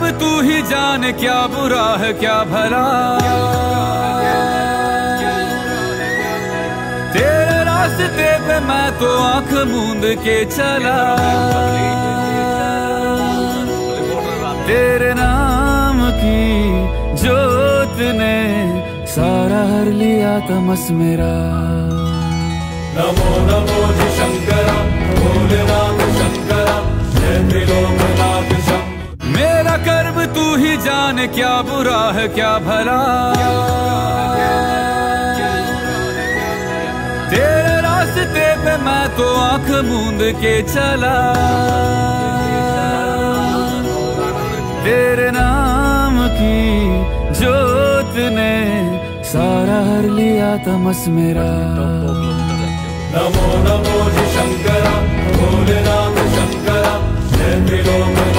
तू ही जाने क्या बुरा है क्या भला। तेरे रास्ते पे मैं तो आंख मूंद के चला, तेरे नाम की जोत ने सारा हर लिया तमस मेरा। नमो नमो जी शंकरा, भोलेनाथ शंकरा, जय त्रिलोकनाथ शंकर। मेरा कर्म तू ही जाने क्या बुरा है क्या भला। तेरे रास्ते पे मैं तो आंख मूंद के चला, तेरे नाम की जोत ने सारा हर लिया तमस मेरा। नमो नमो जी शंकरा, भोलेनाथ शंकरा, जय त्रिलोकनाथ